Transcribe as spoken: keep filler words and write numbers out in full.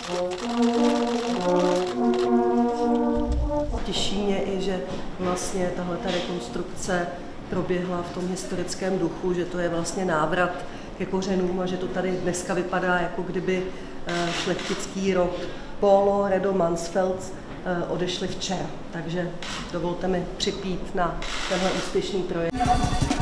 Těší mě i, že vlastně tahle rekonstrukce proběhla v tom historickém duchu, že to je vlastně návrat ke kořenům a že to tady dneska vypadá, jako kdyby šlechtický rod Polo Redo Mansfeld odešli včera. Takže dovolte mi připít na tenhle úspěšný projekt.